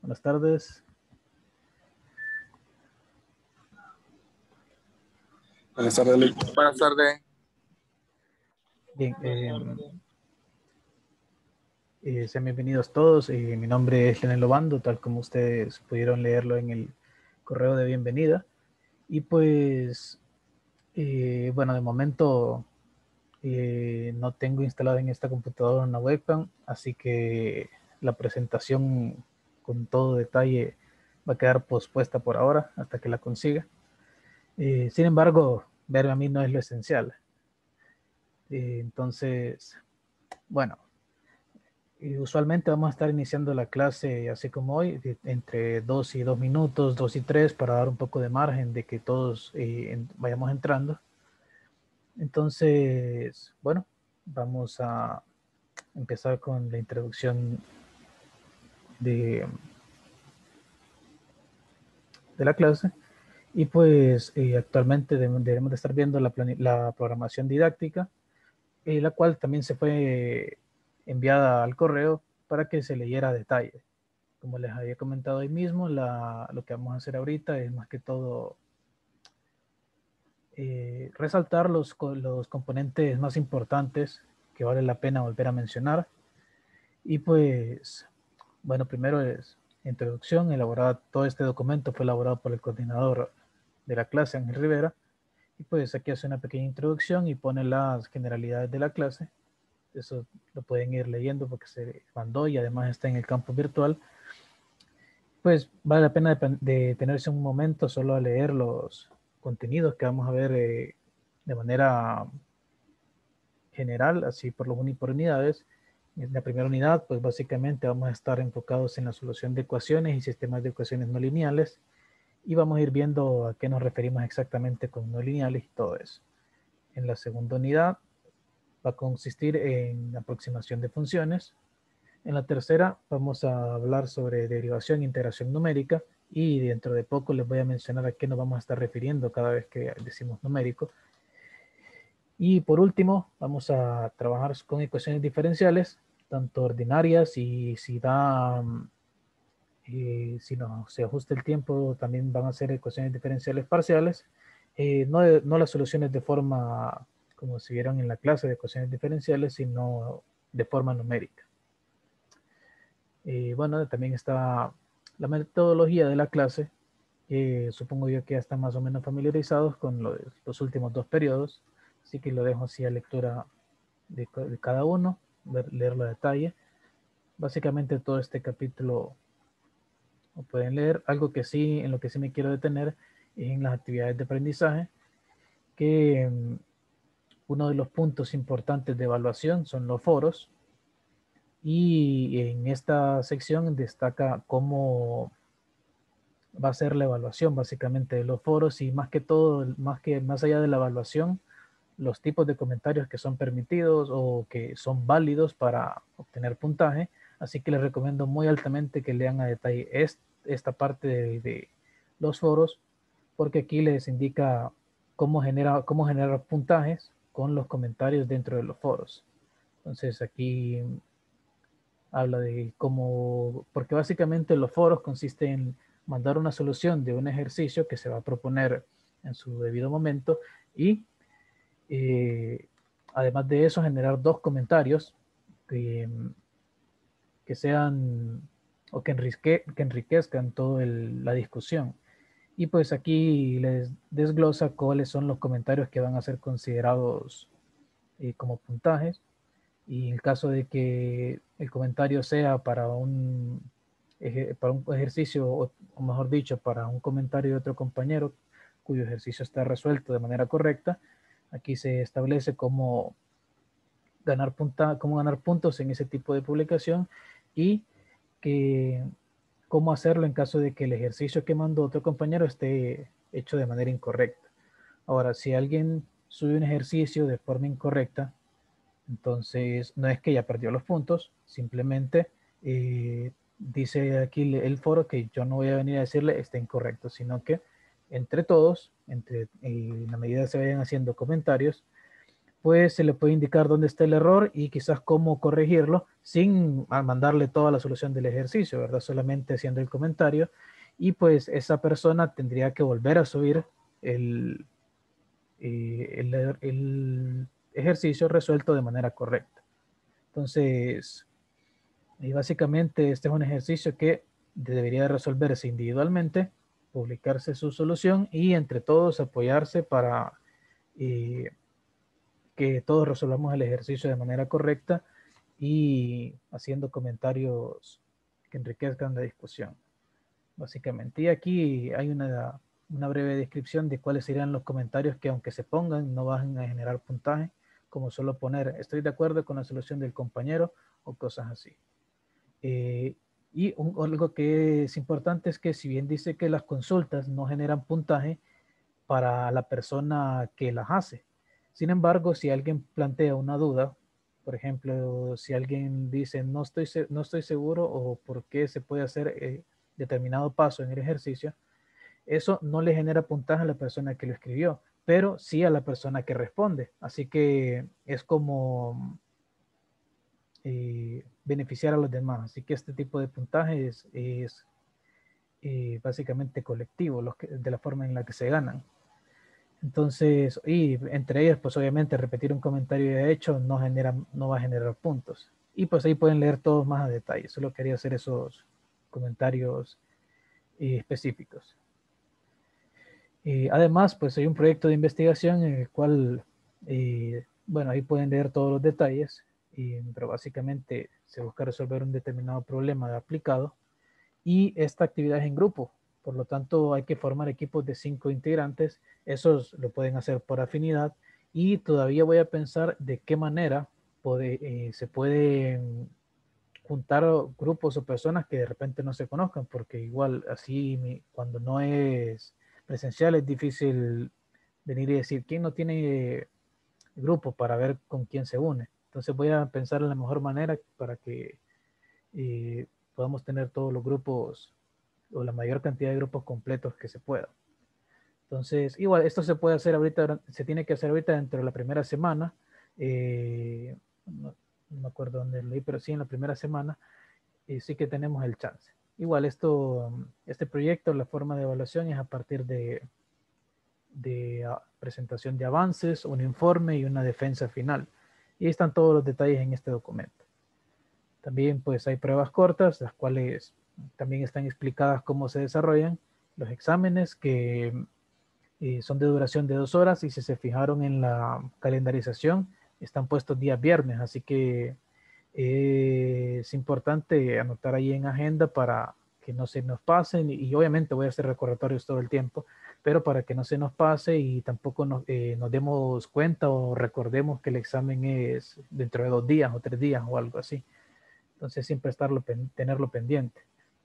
Buenas tardes. Buenas tardes, Luis. Buenas tardes. Bien, sean bienvenidos todos. Mi nombre es Leonel Obando, tal como ustedes pudieron leerlo en el correo de bienvenida. Y pues, bueno, de momento no tengo instalado en esta computadora una webcam, así que la presentación con todo detalle va a quedar pospuesta por ahora hasta que la consiga. Sin embargo, verme a mí no es lo esencial. Entonces, bueno, usualmente vamos a estar iniciando la clase así como hoy, entre 2 y 2 minutos, 2 y 3, para dar un poco de margen de que todos vayamos entrando. Entonces, bueno, vamos a empezar con la introducción de la clase. Y pues actualmente debemos de estar viendo la programación didáctica, la cual también se fue enviada al correo para que se leyera a detalle. Como les había comentado hoy mismo, lo que vamos a hacer ahorita es más que todo resaltar los componentes más importantes que vale la pena volver a mencionar. Y pues, bueno, primero es introducción. Todo este documento fue elaborado por el coordinador de la clase, Ángel Rivera. Y pues aquí hace una pequeña introducción y pone las generalidades de la clase. Eso lo pueden ir leyendo porque se mandó y además está en el campo virtual. Pues vale la pena de tenerse un momento solo a leer los contenidos que vamos a ver de manera general, así por unidades. En la primera unidad, pues básicamente vamos a estar enfocados en la solución de ecuaciones y sistemas de ecuaciones no lineales, y vamos a ir viendo a qué nos referimos exactamente con no lineales y todo eso. En la segunda unidad va a consistir en aproximación de funciones. En la tercera vamos a hablar sobre derivación e integración numérica, y dentro de poco les voy a mencionar a qué nos vamos a estar refiriendo cada vez que decimos numérico. Y por último vamos a trabajar con ecuaciones diferenciales, tanto ordinarias, y si no se ajusta el tiempo también van a ser ecuaciones diferenciales parciales, no las soluciones de forma como se vieron en la clase de ecuaciones diferenciales, sino de forma numérica. Bueno, también está la metodología de la clase. Supongo yo que ya están más o menos familiarizados con los últimos 2 periodos, así que lo dejo así a lectura de cada uno, leerlo a detalle. Básicamente todo este capítulo lo pueden leer. Algo que sí, en lo que sí me quiero detener es en las actividades de aprendizaje, que uno de los puntos importantes de evaluación son los foros, y en esta sección destaca cómo va a ser la evaluación básicamente de los foros, y más que todo, más allá de la evaluación, los tipos de comentarios que son permitidos o que son válidos para obtener puntaje. Así que les recomiendo muy altamente que lean a detalle esta parte de los foros, porque aquí les indica cómo generar puntajes con los comentarios dentro de los foros. Entonces aquí habla de cómo, porque básicamente los foros consisten en mandar una solución de un ejercicio que se va a proponer en su debido momento, y eh, además de eso generar 2 comentarios que sean o que enriquezcan toda la discusión. Y pues aquí les desglosa cuáles son los comentarios que van a ser considerados como puntajes. Y en el caso de que el comentario sea para un ejercicio, o mejor dicho, para un comentario de otro compañero cuyo ejercicio está resuelto de manera correcta, aquí se establece cómo ganar puntos en ese tipo de publicación, y que cómo hacerlo en caso de que el ejercicio que mandó otro compañero esté hecho de manera incorrecta. Ahora, si alguien sube un ejercicio de forma incorrecta, entonces no es que ya perdió los puntos, simplemente dice aquí el foro que yo no voy a venir a decirle está incorrecto, sino que entre todos, en la medida que se vayan haciendo comentarios, pues se le puede indicar dónde está el error y quizás cómo corregirlo sin mandarle toda la solución del ejercicio, ¿verdad? Solamente haciendo el comentario y pues esa persona tendría que volver a subir el, el ejercicio resuelto de manera correcta. Entonces, y básicamente este es un ejercicio que debería resolverse individualmente, publicarse su solución y entre todos apoyarse para eh, que todos resolvamos el ejercicio de manera correcta y haciendo comentarios que enriquezcan la discusión, básicamente. Y aquí hay una breve descripción de cuáles serían los comentarios que aunque se pongan no van a generar puntaje, como solo poner estoy de acuerdo con la solución del compañero o cosas así. Eh, y algo que es importante es que si bien dice que las consultas no generan puntaje para la persona que las hace, sin embargo, si alguien plantea una duda, por ejemplo, si alguien dice no estoy seguro o por qué se puede hacer determinado paso en el ejercicio, eso no le genera puntaje a la persona que lo escribió, pero sí a la persona que responde. Así que es como beneficiar a los demás. Así que este tipo de puntaje es básicamente colectivo, de la forma en la que se ganan. Entonces, y entre ellos, pues obviamente repetir un comentario de hecho no va a generar puntos. Y pues ahí pueden leer todos más a detalle. Solo quería hacer esos comentarios específicos. Además, pues hay un proyecto de investigación en el cual, bueno, ahí pueden leer todos los detalles, pero básicamente se busca resolver un determinado problema aplicado y esta actividad es en grupo. Por lo tanto, hay que formar equipos de 5 integrantes. Esos lo pueden hacer por afinidad y todavía voy a pensar de qué manera se pueden juntar grupos o personas que de repente no se conozcan, porque igual así cuando no es presencial es difícil venir y decir quién no tiene grupo para ver con quién se une. Entonces voy a pensar en la mejor manera para que eh, podamos tener todos los grupos o la mayor cantidad de grupos completos que se pueda. Entonces, igual, esto se puede hacer ahorita, se tiene que hacer ahorita dentro de la primera semana. No me acuerdo dónde leí, pero sí en la primera semana sí que tenemos el chance. Igual, este proyecto, la forma de evaluación es a partir de presentación de avances, un informe y una defensa final. Y están todos los detalles en este documento. También pues hay pruebas cortas, las cuales también están explicadas cómo se desarrollan los exámenes que son de duración de 2 horas y si se fijaron en la calendarización están puestos días viernes, así que es importante anotar ahí en agenda para que no se nos pasen y obviamente voy a hacer recordatorios todo el tiempo, pero para que no se nos pase y tampoco nos demos cuenta o recordemos que el examen es dentro de 2 días o 3 días o algo así. Entonces siempre tenerlo pendiente.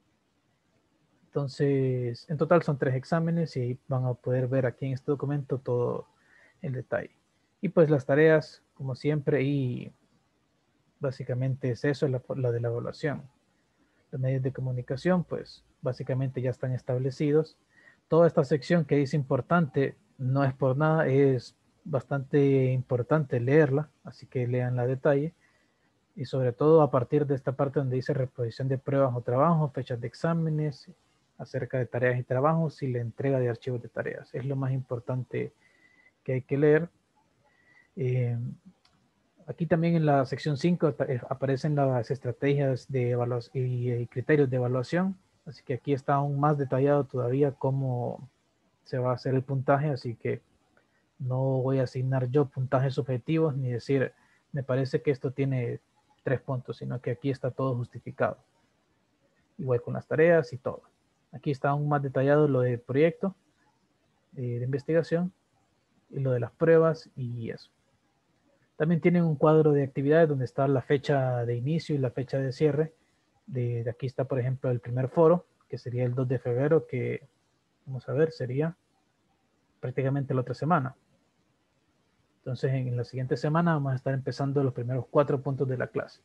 Entonces, en total son 3 exámenes y van a poder ver aquí en este documento todo el detalle. Y pues las tareas, como siempre, y básicamente es eso, la de la evaluación. Los medios de comunicación, pues básicamente ya están establecidos. Toda esta sección que es importante, no es por nada, es bastante importante leerla, así que lean la detalle. Y sobre todo a partir de esta parte donde dice reposición de pruebas o trabajos, fechas de exámenes, acerca de tareas y trabajos y la entrega de archivos de tareas. Es lo más importante que hay que leer. Eh, Aquí también en la sección 5 aparecen las estrategias de evaluación y criterios de evaluación. Así que aquí está aún más detallado todavía cómo se va a hacer el puntaje. Así que no voy a asignar yo puntajes subjetivos ni decir, me parece que esto tiene 3 puntos, sino que aquí está todo justificado. Igual con las tareas y todo. Aquí está aún más detallado lo del proyecto de investigación y lo de las pruebas y eso. También tienen un cuadro de actividades donde está la fecha de inicio y la fecha de cierre. De aquí está, por ejemplo, el primer foro, que sería el 2 de febrero, que vamos a ver, sería prácticamente la otra semana. Entonces, en la siguiente semana vamos a estar empezando los primeros 4 puntos de la clase.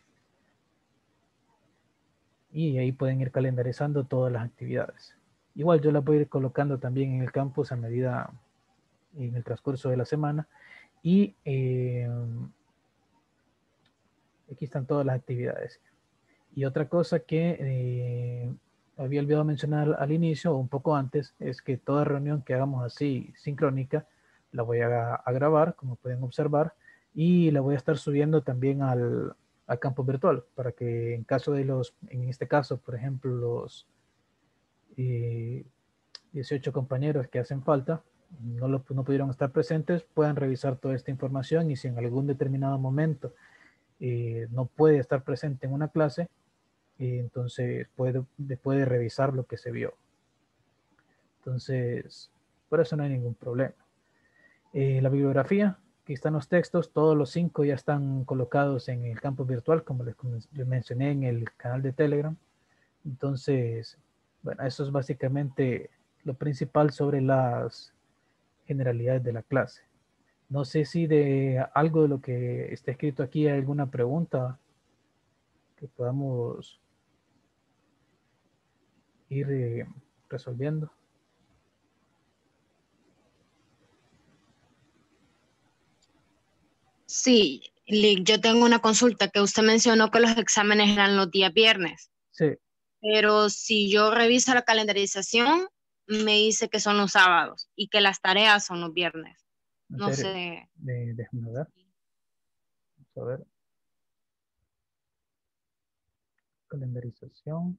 Y ahí pueden ir calendarizando todas las actividades. Igual yo las voy a ir colocando también en el campus a medida, en el transcurso de la semana. Y aquí están todas las actividades. Y otra cosa que había olvidado mencionar al inicio o un poco antes es que toda reunión que hagamos así sincrónica la voy a grabar, como pueden observar, y la voy a estar subiendo también al campo virtual para que en caso de en este caso, por ejemplo, los eh, 18 compañeros que hacen falta, no pudieron estar presentes, puedan revisar toda esta información y si en algún determinado momento no puede estar presente en una clase, entonces puede revisar lo que se vio. Entonces, por eso no hay ningún problema. La bibliografía, aquí están los textos, todos los 5 ya están colocados en el campo virtual, como les mencioné en el canal de Telegram. Entonces, bueno, eso es básicamente lo principal sobre las generalidades de la clase. No sé si de algo de lo que está escrito aquí hay alguna pregunta que podamos ir resolviendo. Sí, yo tengo una consulta que usted mencionó que los exámenes eran los días viernes, Sí. pero si yo reviso la calendarización, me dice que son los sábados y que las tareas son los viernes. En No serio, sé. déjame ver. Vamos a ver. Calendarización.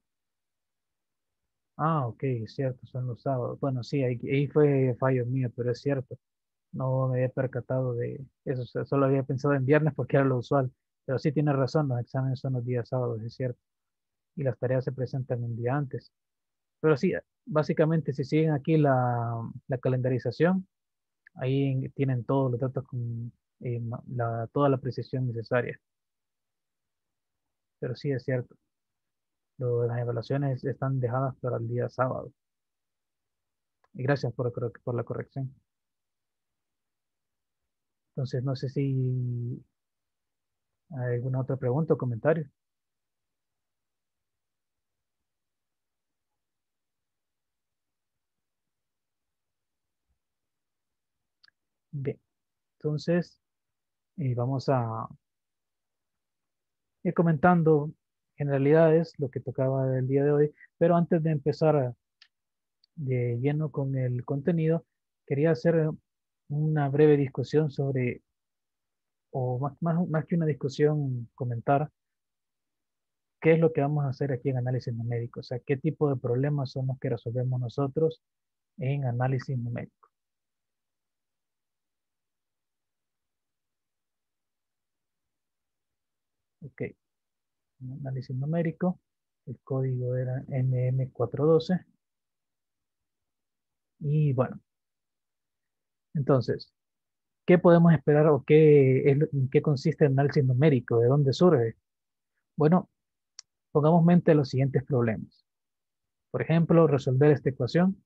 Ah, ok, es cierto, son los sábados. Bueno, sí, ahí fue fallo mío, pero es cierto. No me había percatado de eso. Solo había pensado en viernes porque era lo usual. Pero sí tiene razón, los exámenes son los días sábados, es cierto. Y las tareas se presentan un día antes. Pero sí, básicamente si siguen aquí la calendarización, ahí tienen todos los datos con toda la precisión necesaria. Pero sí es cierto, las evaluaciones están dejadas para el día sábado. Y gracias por la corrección. Entonces, no sé si hay alguna otra pregunta o comentario. Bien, entonces vamos a ir comentando generalidades, lo que tocaba del día de hoy. Pero antes de empezar de lleno con el contenido, quería hacer una breve discusión sobre, o más que una discusión, comentar qué es lo que vamos a hacer aquí en análisis numérico, o sea, qué tipo de problemas son los que resolvemos nosotros en análisis numérico. Ok, en análisis numérico, el código era MM412. Y bueno, entonces, ¿qué podemos esperar o en qué consiste el análisis numérico? ¿De dónde surge? Bueno, pongamos mente a los siguientes problemas. Por ejemplo, resolver esta ecuación,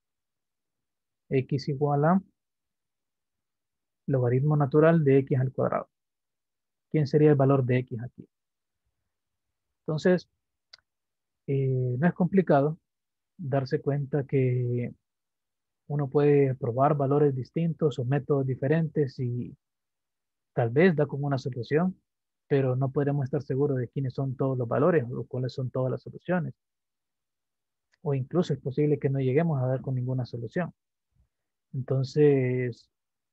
x igual a logaritmo natural de x al cuadrado. ¿Quién sería el valor de x aquí? Entonces, no es complicado darse cuenta que uno puede probar valores distintos o métodos diferentes y tal vez da con una solución, pero no podemos estar seguros de quiénes son todos los valores o cuáles son todas las soluciones. O incluso es posible que no lleguemos a dar con ninguna solución. Entonces,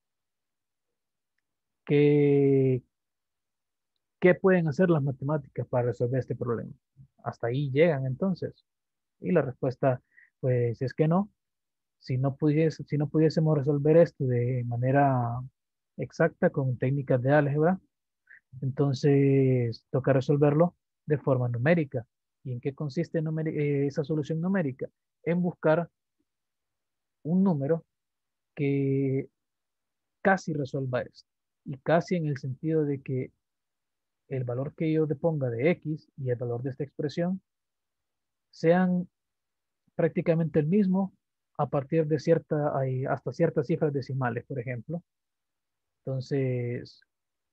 ¿qué, qué pueden hacer las matemáticas para resolver este problema? Hasta ahí llegan entonces. Y la respuesta, pues, es que no. Si no pudiésemos resolver esto de manera exacta con técnicas de álgebra, entonces toca resolverlo de forma numérica. ¿Y en qué consiste esa solución numérica? En buscar un número que casi resuelva esto. Y casi en el sentido de que el valor que yo le ponga de x y el valor de esta expresión sean prácticamente el mismo a partir de hasta ciertas cifras decimales, por ejemplo. Entonces,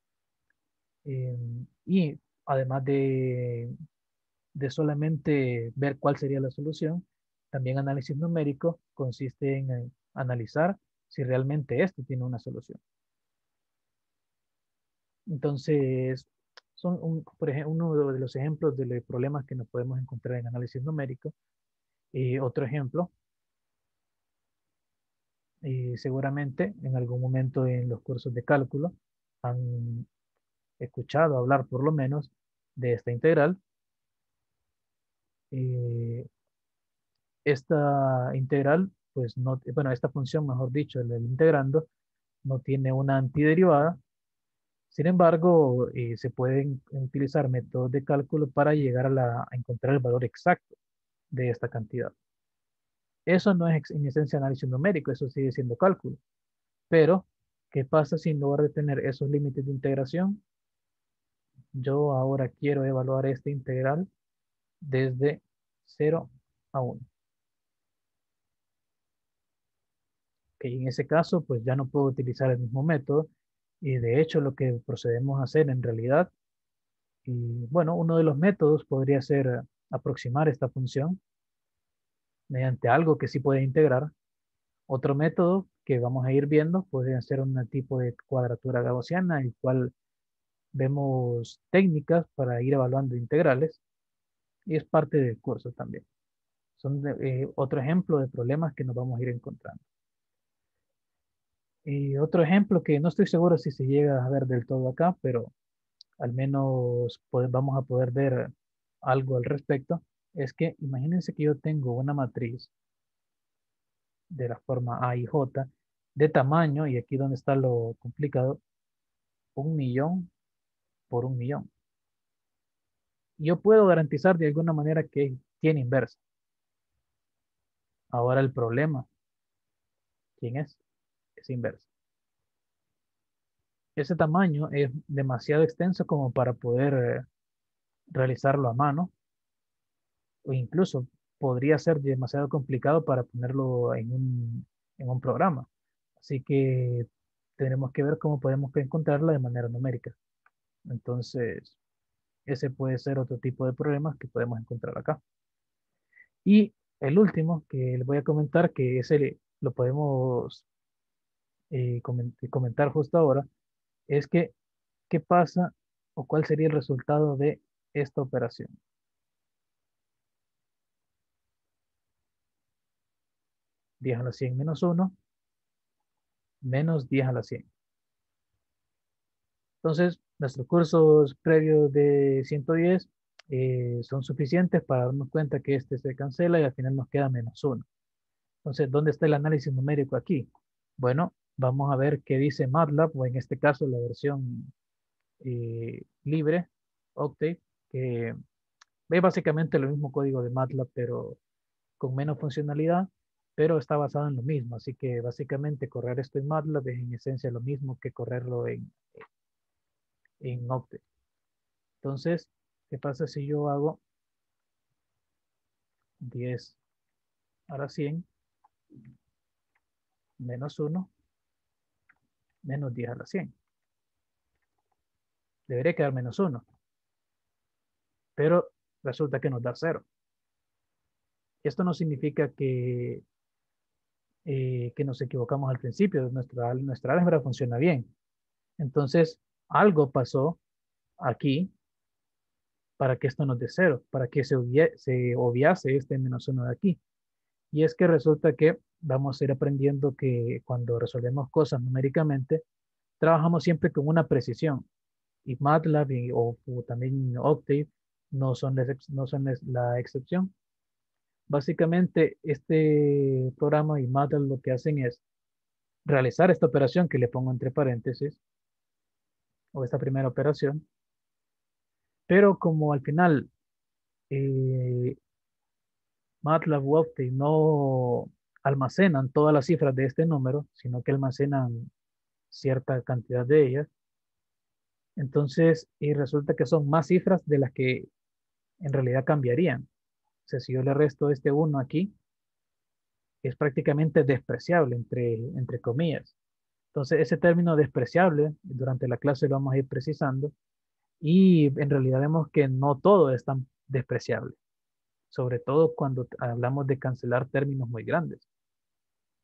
y además de solamente ver cuál sería la solución, también análisis numérico consiste en analizar si realmente esto tiene una solución. Entonces, por ejemplo, uno de los ejemplos de los problemas que nos podemos encontrar en análisis numérico. Otro ejemplo, seguramente en algún momento en los cursos de cálculo han escuchado hablar por lo menos de esta integral. Esta integral, pues no, bueno, esta función, mejor dicho, el integrando, no tiene una antiderivada. Sin embargo, se pueden utilizar métodos de cálculo para llegar a encontrar el valor exacto de esta cantidad. Eso no es en esencia análisis numérico, eso sigue siendo cálculo. Pero, ¿qué pasa si en lugar de tener esos límites de integración, yo ahora quiero evaluar esta integral desde 0 a 1? Que en ese caso, pues ya no puedo utilizar el mismo método. Y de hecho, lo que procedemos a hacer en realidad, y bueno, uno de los métodos podría ser aproximar esta función mediante algo que sí puede integrar. Otro método que vamos a ir viendo podría ser un tipo de cuadratura gaussiana, el cual vemos técnicas para ir evaluando integrales y es parte del curso también. Son otro ejemplo de problemas que nos vamos a ir encontrando. Y otro ejemplo que no estoy seguro si se llega a ver del todo acá, pero al menos vamos a poder ver algo al respecto, es que imagínense que yo tengo una matriz de la forma A y J de tamaño, y aquí donde está lo complicado, 1.000.000 por 1.000.000. Yo puedo garantizar de alguna manera que tiene inversa. Ahora el problema, ¿quién es? Es inversa. Ese tamaño es demasiado extenso como para poder realizarlo a mano, o incluso podría ser demasiado complicado para ponerlo en un programa. Así que tenemos que ver cómo podemos encontrarla de manera numérica. Entonces, ese puede ser otro tipo de problemas que podemos encontrar acá. Y el último que les voy a comentar, que ese lo podemos comentar justo ahora, es que qué pasa o cuál sería el resultado de esta operación. 10 a la 100 menos 1 menos 10 a la 100. Entonces, nuestros cursos previos de 110 son suficientes para darnos cuenta que este se cancela y al final nos queda menos 1. Entonces, ¿dónde está el análisis numérico aquí? Bueno, vamos a ver qué dice MATLAB, o en este caso la versión libre, Octave, que es básicamente lo mismo código de MATLAB, pero con menos funcionalidad, pero está basado en lo mismo. Así que básicamente correr esto en MATLAB es en esencia lo mismo que correrlo en Octave. Entonces, ¿qué pasa si yo hago 10 a la 100 menos 1 menos 10 a la 100? Debería quedar menos 1, pero resulta que nos da 0. Esto no significa que nos equivocamos al principio. Nuestra álgebra funciona bien. Entonces, algo pasó aquí para que esto nos dé 0, para que se obviase este menos 1 de aquí. Y es que resulta que vamos a ir aprendiendo que cuando resolvemos cosas numéricamente, trabajamos siempre con una precisión. Y MATLAB o también Octave no son la excepción. Básicamente, este programa y MATLAB lo que hacen es realizar esta operación que le pongo entre paréntesis, o esta primera operación, pero como al final eh, MATLAB u Octave no almacenan todas las cifras de este número, sino que almacenan cierta cantidad de ellas, entonces resulta que son más cifras de las que en realidad cambiarían. O sea, si yo le resto este 1 aquí, es prácticamente despreciable, entre comillas. Entonces, ese término despreciable, durante la clase lo vamos a ir precisando, y en realidad vemos que no todo es tan despreciable, sobre todo cuando hablamos de cancelar términos muy grandes.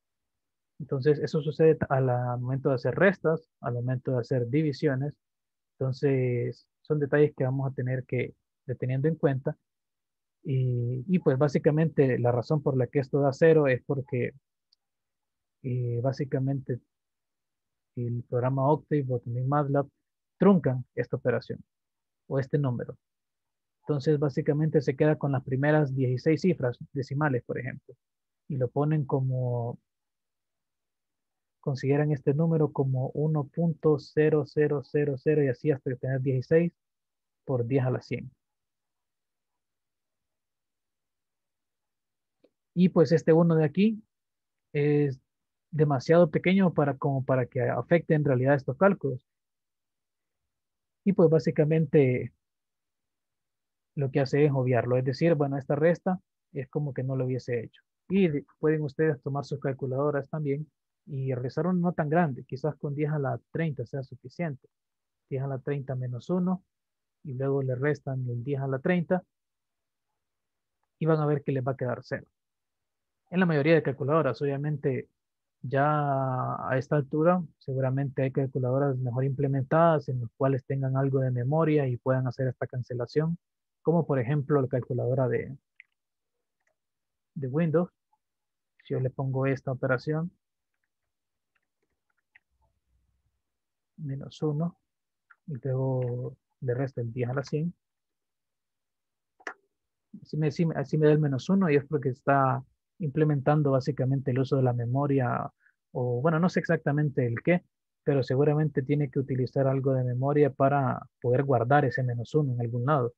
Entonces, eso sucede al momento de hacer restas, al momento de hacer divisiones, Entonces, son detalles que vamos a tener que ir teniendo en cuenta. Y pues básicamente la razón por la que esto da cero es porque básicamente el programa Octave o también MATLAB truncan esta operación o este número. Entonces básicamente se queda con las primeras 16 cifras decimales, por ejemplo, y lo ponen como, consideran este número como 1.0000 y así hasta tener 16 por 10 a la 100. Y pues este 1 de aquí es demasiado pequeño como para que afecte en realidad estos cálculos. Y pues básicamente lo que hace es obviarlo, es decir, bueno, esta resta es como que no lo hubiese hecho. Y pueden ustedes tomar sus calculadoras también y realizar un no tan grande, quizás con 10 a la 30 sea suficiente. 10 a la 30 menos 1 y luego le restan el 10 a la 30 y van a ver que les va a quedar 0. En la mayoría de calculadoras, obviamente, ya a esta altura, seguramente hay calculadoras mejor implementadas en las cuales tengan algo de memoria y puedan hacer esta cancelación, como por ejemplo la calculadora de Windows. Si yo le pongo esta operación, menos 1, y luego le resto el 10 a la 100, así me da el menos 1 y es porque está implementando básicamente el uso de la memoria, o bueno, no sé exactamente el qué, pero seguramente tiene que utilizar algo de memoria para poder guardar ese menos 1 en algún lado.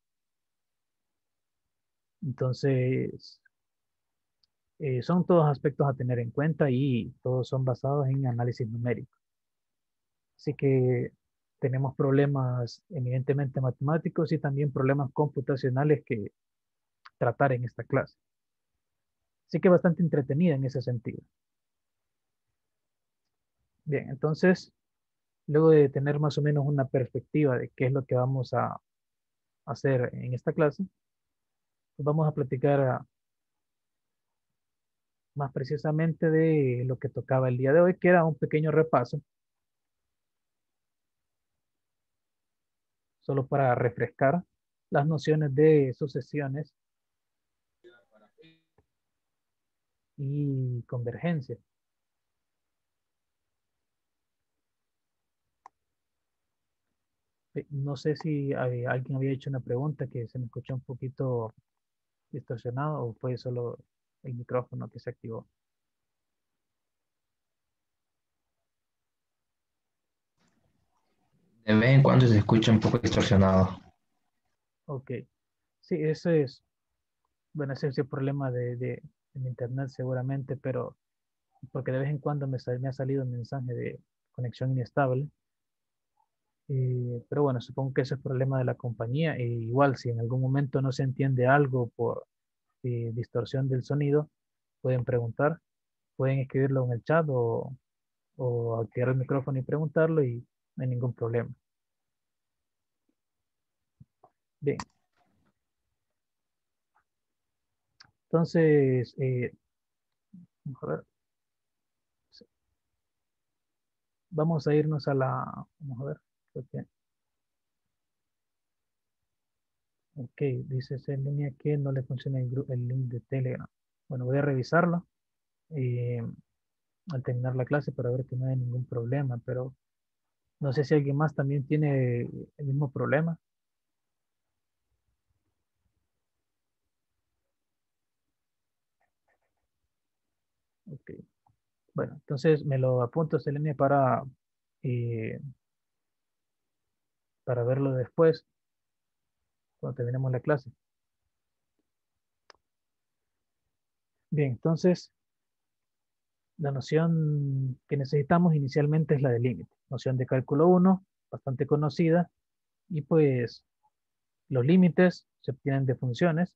Entonces, son todos aspectos a tener en cuenta y todos son basados en análisis numérico. Así que tenemos problemas eminentemente matemáticos y también problemas computacionales que tratar en esta clase. Así que bastante entretenida en ese sentido. Bien, entonces, luego de tener más o menos una perspectiva de qué es lo que vamos a hacer en esta clase, pues vamos a platicar más precisamente de lo que tocaba el día de hoy, que era un pequeño repaso, solo para refrescar las nociones de sucesiones y convergencia. No sé si alguien había hecho una pregunta que se me escuchó un poquito distorsionado o fue solo el micrófono que se activó. De vez en cuando se escucha un poco distorsionado. Ok, sí, ese es, bueno, ese es el problema de internet seguramente, pero porque de vez en cuando me ha salido un mensaje de conexión inestable. Pero bueno, supongo que ese es el problema de la compañía. E igual, si en algún momento no se entiende algo por distorsión del sonido, pueden preguntar, pueden escribirlo en el chat o activar el micrófono y preguntarlo y no hay ningún problema. Bien, entonces, vamos a ver, vamos a irnos a vamos a ver, creo que, ok, dice esa línea que no le funciona el link de Telegram. Bueno, voy a revisarlo eh, al terminar la clase para ver que no hay ningún problema, pero no sé si alguien más también tiene el mismo problema. Ok, bueno, entonces me lo apunto, Selene, eh, para verlo después, cuando terminemos la clase. Bien, entonces la noción que necesitamos inicialmente es la de límite. Noción de cálculo 1, bastante conocida, y pues los límites se obtienen de funciones.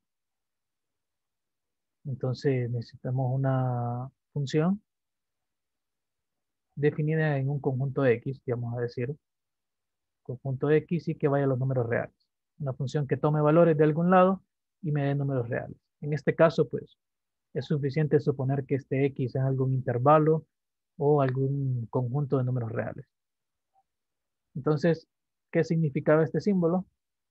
Entonces necesitamos una función definida en un conjunto X, vamos a decir, conjunto X y que vaya a los números reales. Una función que tome valores de algún lado y me dé números reales. En este caso, pues, es suficiente suponer que este X es algún intervalo o algún conjunto de números reales. Entonces, ¿Qué significaba este símbolo?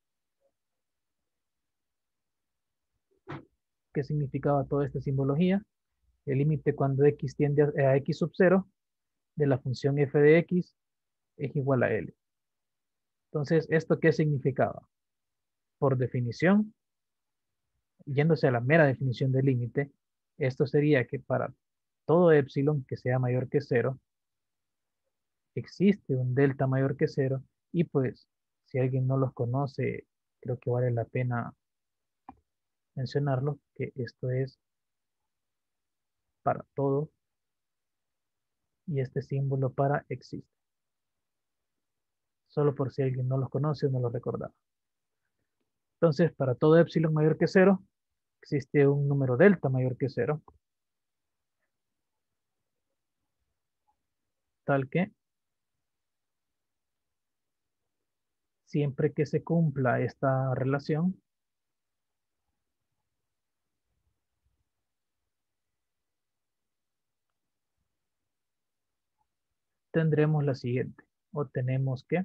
¿Qué significaba toda esta simbología? El límite cuando x tiende a x sub 0 de la función f de x es igual a L. Entonces, ¿esto qué significaba? Por definición, yéndose a la mera definición del límite, esto sería que para todo epsilon que sea mayor que 0, existe un delta mayor que 0 y pues si alguien no los conoce, creo que vale la pena mencionarlo, que esto es para todo y este símbolo para existe. Solo por si alguien no los conoce o no los recordaba. Entonces, para todo epsilon mayor que 0, existe un número delta mayor que 0, tal que siempre que se cumpla esta relación, tendremos la siguiente. O tenemos que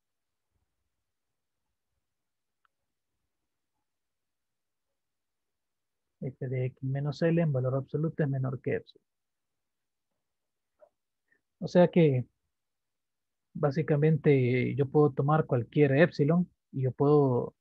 f de x menos L en valor absoluto es menor que epsilon. O sea que básicamente yo puedo tomar cualquier epsilon y yo puedo,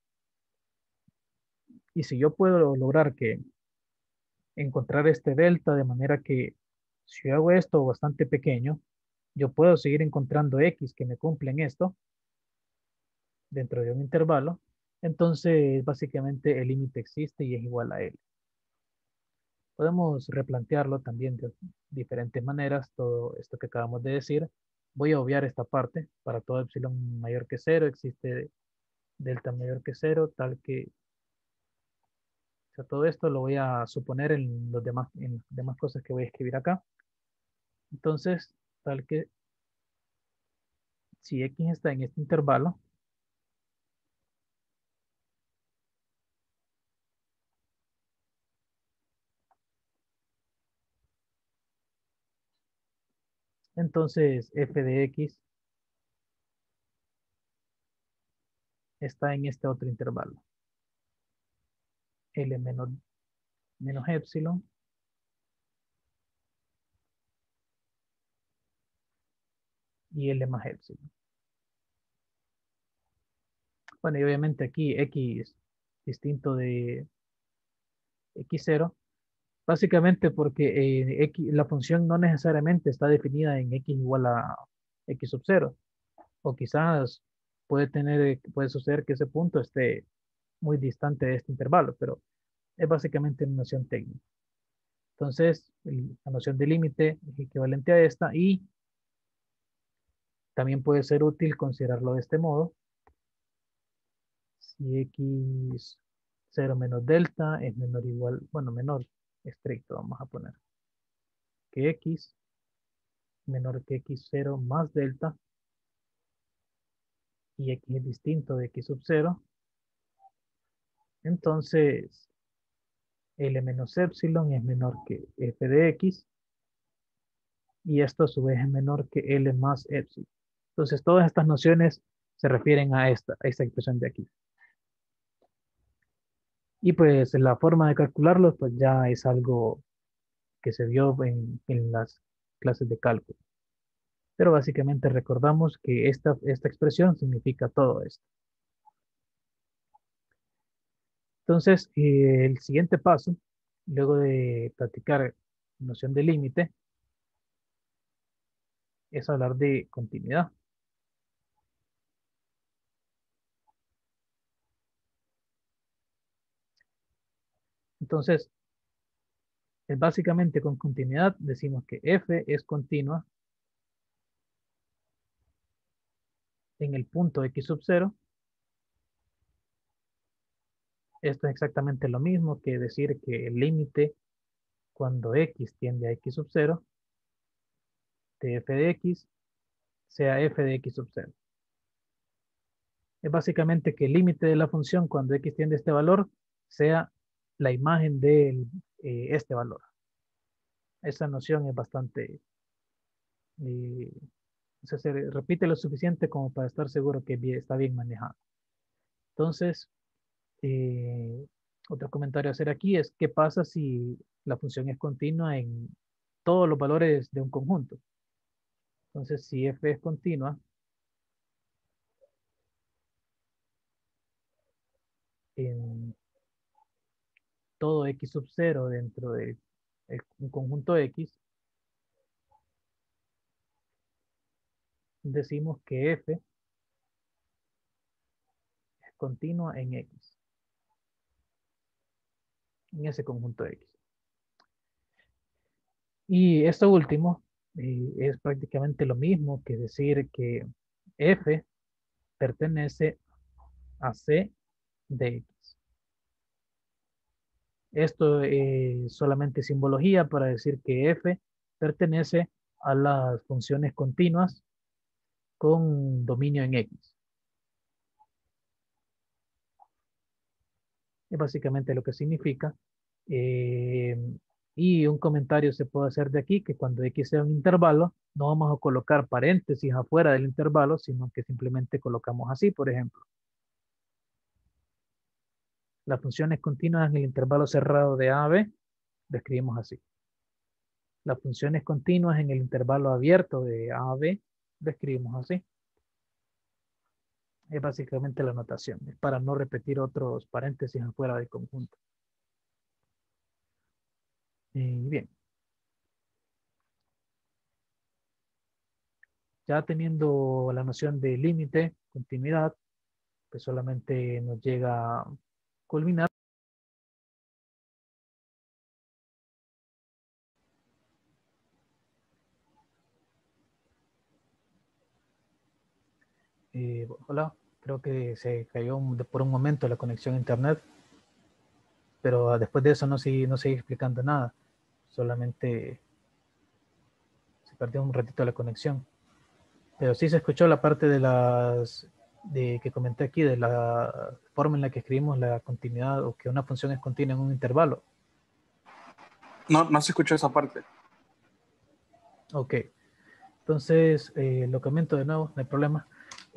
y si yo puedo lograr que encontrar este delta de manera que si yo hago esto bastante pequeño, yo puedo seguir encontrando x que me cumplen esto dentro de un intervalo, entonces básicamente el límite existe y es igual a L. Podemos replantearlo también de diferentes maneras, todo esto que acabamos de decir. Voy a obviar esta parte. Para todo epsilon mayor que 0 existe delta mayor que 0, tal que, o sea, todo esto lo voy a suponer en en las demás cosas que voy a escribir acá. Entonces, tal que si x está en este intervalo, entonces f de x está en este otro intervalo. L menos epsilon y L más epsilon. Bueno, y obviamente aquí x distinto de x0, básicamente porque la función no necesariamente está definida en x igual a x sub 0, o quizás puede suceder que ese punto esté muy distante de este intervalo, pero es básicamente una noción técnica. Entonces, la noción de límite es equivalente a esta y también puede ser útil considerarlo de este modo. Si x0 menos delta es menor o igual, bueno, menor estricto, vamos a poner, que x menor que x0 más delta y x es distinto de x sub 0, entonces L menos epsilon es menor que f de x y esto a su vez es menor que L más epsilon. Entonces todas estas nociones se refieren a esta expresión de aquí. Y pues la forma de calcularlos pues ya es algo que se vio en las clases de cálculo. Pero básicamente recordamos que esta expresión significa todo esto. Entonces, el siguiente paso, luego de practicar noción de límite, es hablar de continuidad. Entonces, básicamente con continuidad decimos que f es continua en el punto x sub 0. Esto es exactamente lo mismo que decir que el límite cuando x tiende a x sub 0 de f de x sea f de x sub 0. Es básicamente que el límite de la función cuando x tiende a este valor sea la imagen de este valor. Esa noción es bastante O sea, se repite lo suficiente como para estar seguro que está bien manejado. Entonces, otro comentario a hacer aquí es qué pasa si la función es continua en todos los valores de un conjunto. Entonces, si f es continua en todo x sub 0 dentro de un conjunto x, decimos que f es continua en x, en ese conjunto x. Y esto último es prácticamente lo mismo que decir que f pertenece a c de x. Esto es solamente simbología para decir que f pertenece a las funciones continuas con dominio en x. Es básicamente lo que significa. Eh, y un comentario se puede hacer de aquí, que cuando x sea un intervalo, no vamos a colocar paréntesis afuera del intervalo, sino que simplemente colocamos así, por ejemplo. Las funciones continuas en el intervalo cerrado de a a b, lo escribimos así. Las funciones continuas en el intervalo abierto de a a b, lo escribimos así. Es básicamente la notación, es para no repetir otros paréntesis afuera del conjunto. Bien. Ya teniendo la noción de límite, continuidad, pues solamente nos llega a culminar. Hola, creo que se cayó por un momento la conexión a internet, pero después de eso no seguí explicando nada, solamente se perdió un ratito la conexión. Pero sí se escuchó la parte de que comenté aquí, de la forma en la que escribimos la continuidad o que una función es continua en un intervalo. No, no se escuchó esa parte. Ok, entonces lo comento de nuevo, no hay problema.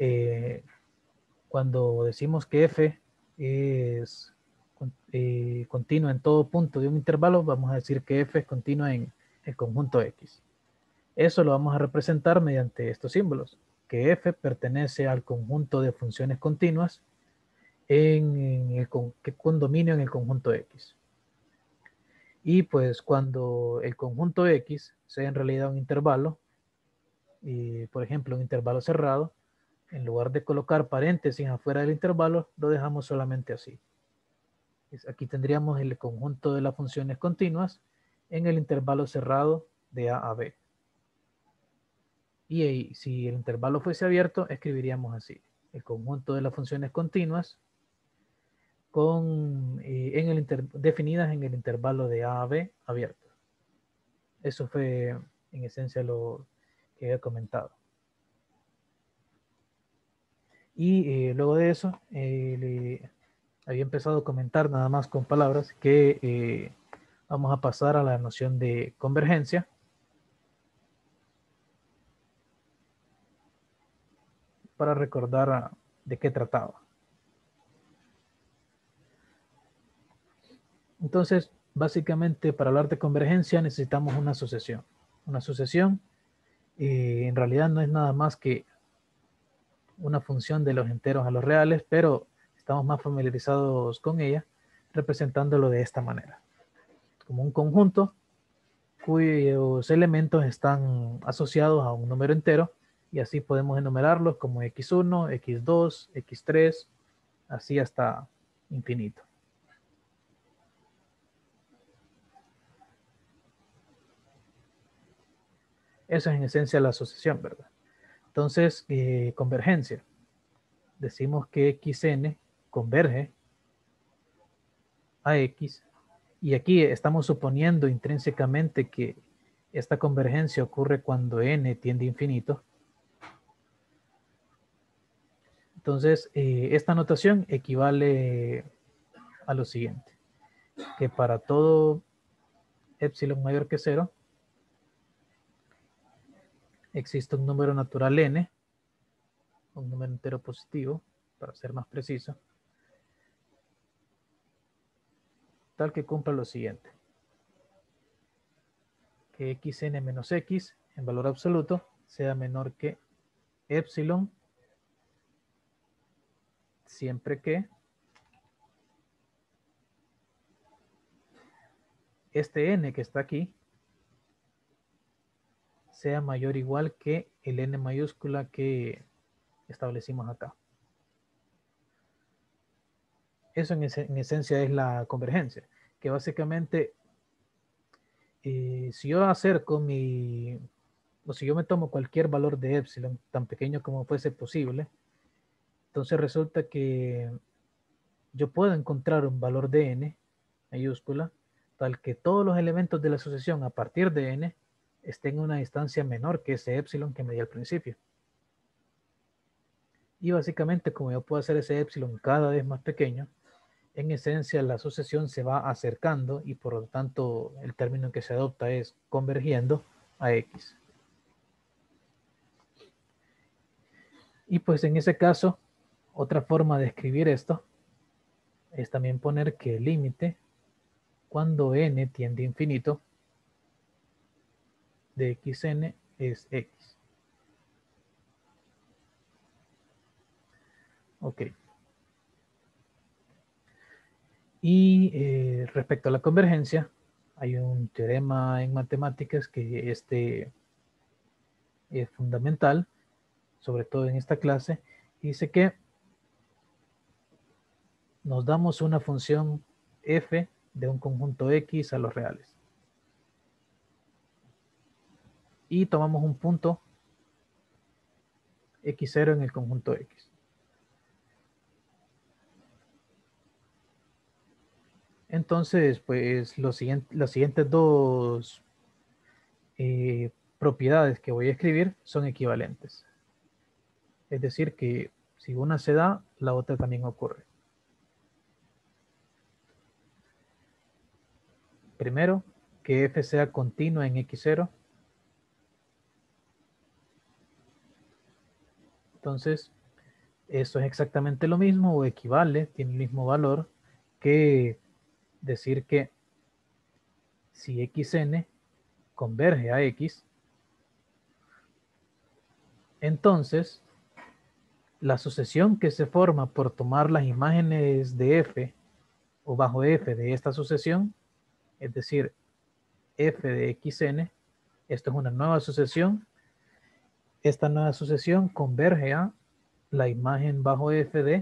Cuando decimos que f es continua en todo punto de un intervalo, vamos a decir que f es continua en el conjunto x. Eso lo vamos a representar mediante estos símbolos, que f pertenece al conjunto de funciones continuas con dominio en el conjunto x. Y pues cuando el conjunto x sea en realidad un intervalo, por ejemplo un intervalo cerrado, en lugar de colocar paréntesis afuera del intervalo, lo dejamos solamente así. Aquí tendríamos el conjunto de las funciones continuas en el intervalo cerrado de a a b. Y si el intervalo fuese abierto, escribiríamos así. El conjunto de las funciones continuas definidas en el intervalo de a a b abierto. Eso fue en esencia lo que había comentado. Y luego de eso, había empezado a comentar nada más con palabras que vamos a pasar a la noción de convergencia. Para recordar de qué trataba. Entonces, básicamente, para hablar de convergencia necesitamos una asociación. Una asociación en realidad no es nada más que una función de los enteros a los reales, pero estamos más familiarizados con ella, representándolo de esta manera. Como un conjunto cuyos elementos están asociados a un número entero, y así podemos enumerarlos como x1, x2, x3, así hasta infinito. Eso es en esencia la asociación, ¿verdad? Entonces, convergencia. Decimos que xn converge a x, y aquí estamos suponiendo intrínsecamente que esta convergencia ocurre cuando n tiende a infinito. Entonces, esta notación equivale a lo siguiente, que para todo epsilon mayor que 0, existe un número natural n, un número entero positivo, para ser más preciso, tal que cumpla lo siguiente: que xn menos x en valor absoluto sea menor que epsilon, siempre que este n que está aquí sea mayor o igual que el n mayúscula que establecimos acá. Eso en esencia es la convergencia, que básicamente si yo acerco o si yo me tomo cualquier valor de epsilon, tan pequeño como fuese posible, entonces resulta que yo puedo encontrar un valor de n mayúscula tal que todos los elementos de la sucesión a partir de n estén en una distancia menor que ese epsilon que me di al principio. Y básicamente, como yo puedo hacer ese epsilon cada vez más pequeño, en esencia la sucesión se va acercando y por lo tanto el término que se adopta es convergiendo a x. Y pues en ese caso, otra forma de escribir esto es también poner que el límite cuando n tiende a infinito de xn es x. Ok. Y respecto a la convergencia, hay un teorema en matemáticas que es fundamental, sobre todo en esta clase, y dice que nos damos una función f de un conjunto x a los reales. Y tomamos un punto x0 en el conjunto x. Entonces, pues las siguientes dos propiedades que voy a escribir son equivalentes. Es decir, que si una se da, la otra también ocurre. Primero, que f sea continua en x0. Entonces, eso es exactamente lo mismo o equivale, tiene el mismo valor que decir que si xn converge a x, entonces la sucesión que se forma por tomar las imágenes de f o bajo f de esta sucesión, es decir, f de xn, esto es una nueva sucesión, esta nueva sucesión converge a la imagen bajo f de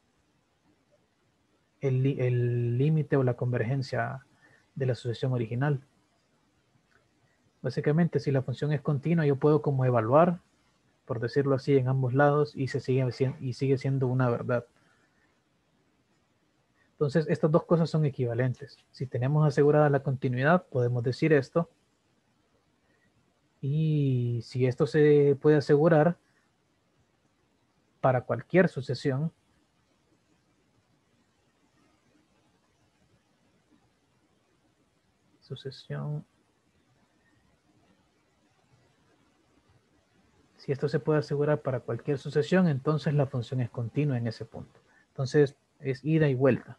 el límite o la convergencia de la sucesión original. Básicamente, si la función es continua, yo puedo como evaluar, por decirlo así, en ambos lados y sigue siendo una verdad. Entonces, estas dos cosas son equivalentes. Si tenemos asegurada la continuidad, podemos decir esto. Y si esto se puede asegurar para cualquier sucesión, si esto se puede asegurar para cualquier sucesión, entonces la función es continua en ese punto. Entonces, es ida y vuelta.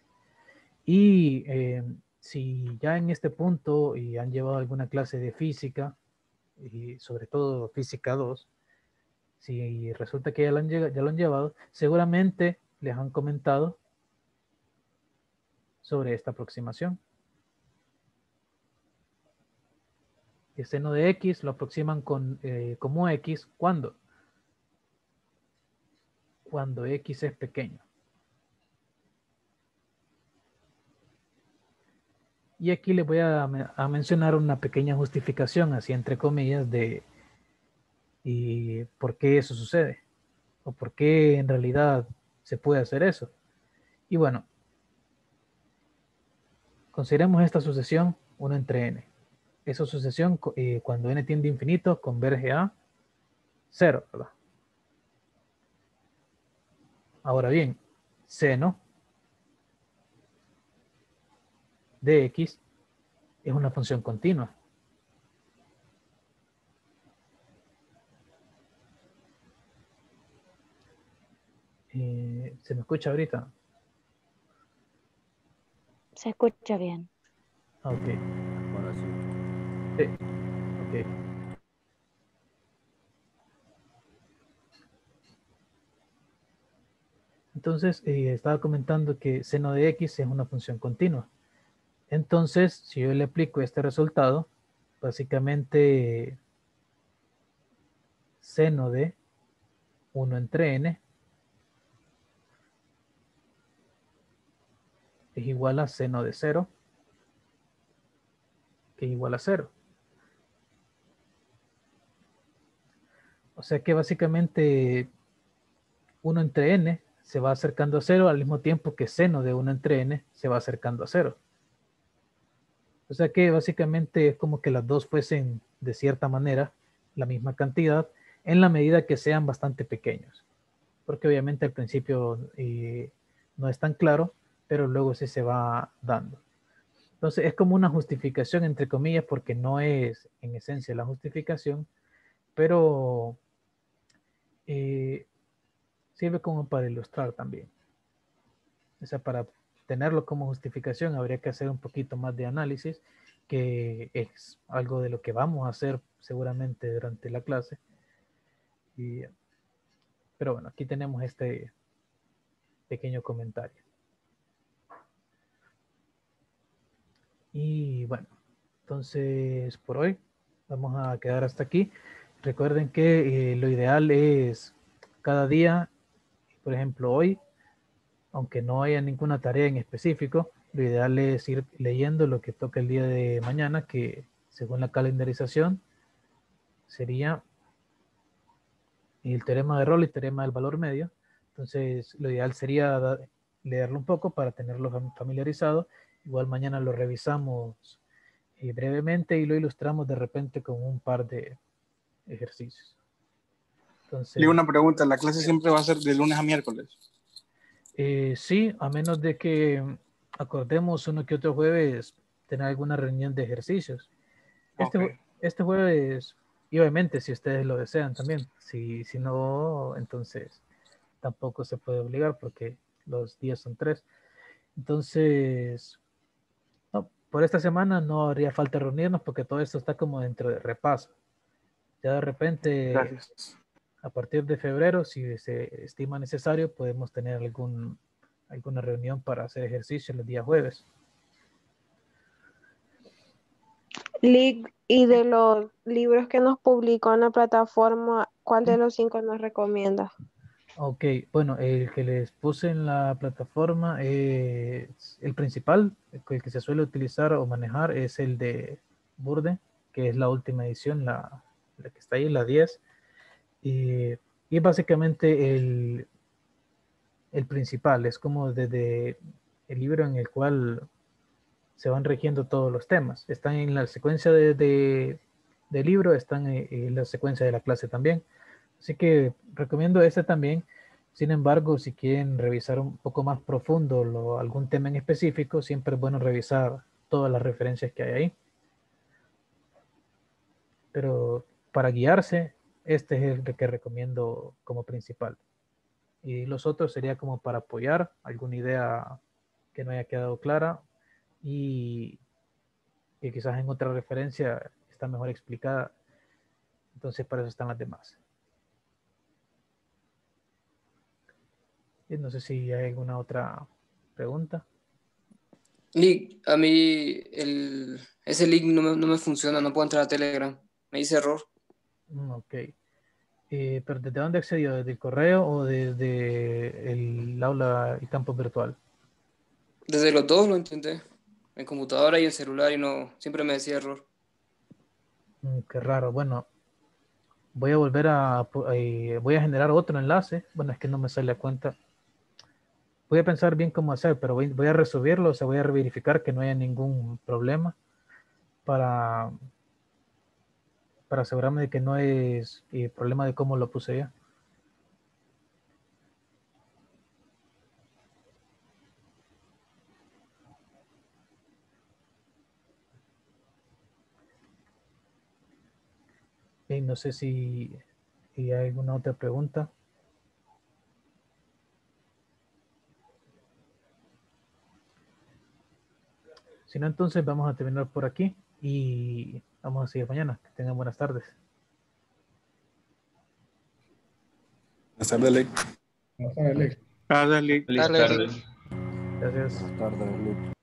Y si ya en este punto y han llevado alguna clase de física, y sobre todo física 2, si resulta que ya lo han llevado, seguramente les han comentado sobre esta aproximación. El seno de x lo aproximan como x, ¿cuándo? Cuando x es pequeño. Y aquí les voy a mencionar una pequeña justificación, así entre comillas, de y por qué eso sucede, o por qué en realidad se puede hacer eso. Y bueno, consideremos esta sucesión 1 entre n. Esa sucesión, cuando n tiende a infinito, converge a 0, ¿verdad? Ahora bien, seno de x es una función continua. escucha ahorita? Se escucha bien. Ok. Ahora sí. Sí, ok. Entonces, estaba comentando que seno de x es una función continua. Entonces, si yo le aplico este resultado, básicamente seno de 1 entre n es igual a seno de 0, que es igual a 0. O sea que básicamente 1 entre n se va acercando a 0 al mismo tiempo que seno de 1 entre n se va acercando a 0. O sea que básicamente es como que las dos fuesen de cierta manera la misma cantidad en la medida que sean bastante pequeños. Porque obviamente al principio no es tan claro, pero luego sí se va dando. Entonces es como una justificación entre comillas porque no es en esencia la justificación, pero sirve como para ilustrar también. O sea, para tenerlo como justificación habría que hacer un poquito más de análisis, que es algo de lo que vamos a hacer seguramente durante la clase. Pero bueno, aquí tenemos este pequeño comentario. Y bueno, entonces por hoy vamos a quedar hasta aquí. Recuerden que lo ideal es cada día, por ejemplo hoy, aunque no haya ninguna tarea en específico, lo ideal es ir leyendo lo que toca el día de mañana, que según la calendarización sería el teorema de Rolle y el teorema del valor medio. Entonces, lo ideal sería leerlo un poco para tenerlo familiarizado. Igual mañana lo revisamos brevemente y lo ilustramos de repente con un par de ejercicios. Le Entonces, una pregunta, ¿la clase siempre va a ser de lunes a miércoles? sí, a menos de que acordemos uno que otro jueves tener alguna reunión de ejercicios. Ok. Este jueves, y obviamente si ustedes lo desean también, si no, entonces tampoco se puede obligar porque los días son 3. Entonces, no, por esta semana no habría falta reunirnos porque todo esto está como dentro de repaso. Ya de repente, Gracias. a partir de febrero, si se estima necesario, podemos tener alguna reunión para hacer ejercicio los días jueves. Y de los libros que nos publicó en la plataforma, ¿cuál de los 5 nos recomienda? Ok, bueno, el que les puse en la plataforma es el principal, el que se suele utilizar o manejar es el de Burde, que es la última edición, la que está ahí, la 10. Y básicamente el principal es como desde el libro en el cual se van regiendo todos los temas. Están en la secuencia del libro, están en la secuencia de la clase también. Así que recomiendo este también. Sin embargo, si quieren revisar un poco más profundo algún tema en específico, siempre es bueno revisar todas las referencias que hay ahí. Pero para guiarse, este es el que recomiendo como principal. Y los otros sería como para apoyar alguna idea que no haya quedado clara y que quizás en otra referencia está mejor explicada. Entonces, para eso están las demás. Y no sé si hay alguna otra pregunta. Nick, a mí ese link no me funciona, no puedo entrar a Telegram. Me dice error. Ok. ¿Pero desde dónde accedió? ¿Desde el correo o desde el aula y campus virtual? Desde los dos lo intenté. En computadora y en celular y no, siempre me decía error. Qué raro. Bueno, voy a volver voy a generar otro enlace. Bueno, es que no me sale a cuenta. Voy a pensar bien cómo hacer, pero voy a resubirlo, o sea, voy a verificar que no haya ningún problema para, para asegurarme de que no es problema de cómo lo puse yo. Y no sé si hay alguna otra pregunta. Si no, entonces vamos a terminar por aquí y vamos a seguir mañana. Que tengan buenas tardes. Buenas tardes, Lick. Buenas tardes, Lick. Buenas tardes, Lick. Feliz Dale, tarde. Lick. Gracias. Buenas tardes, Lick.